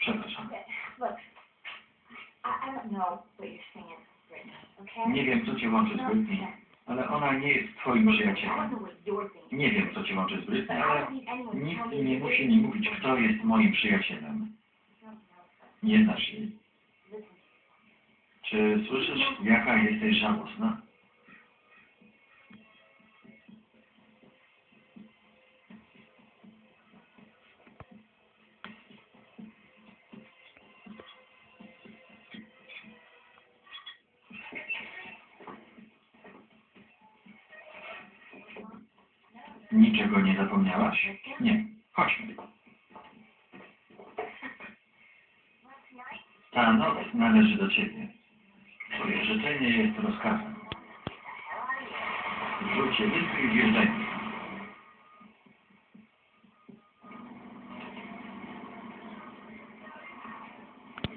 Przepraszam. Look, I don't know what you're saying, Brittany, okay? Nie wiem, co cię łączy z No Britney, sense. ale ona nie jest twoim I don't przyjacielem. know what you're thinking. Nie wiem, co cię łączy z But Britney, I ale don't need anyone to nikt tell me nie that musi you're mi mówić, kto jest moim przyjacielem. No, no, Nie znasz jej. listen. Czy słyszysz, jaka jesteś żałosna? Niczego nie zapomniałaś? Nie. Chodźmy. Ta noc należy do ciebie. Twoje życzenie jest rozkazem. Rzucie wyspy i wjeżdżajmy.